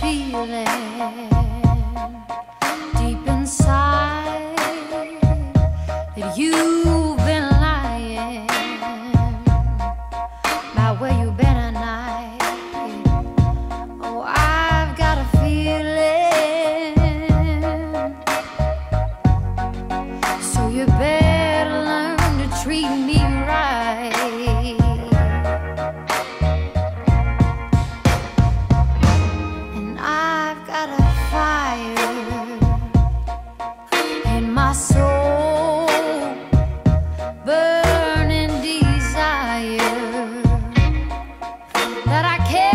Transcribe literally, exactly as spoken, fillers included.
feeling deep inside that you've been lying about where you've been at night. Oh, I've got a feeling, so you better learn to treat me right. My soul, burning desire that I can't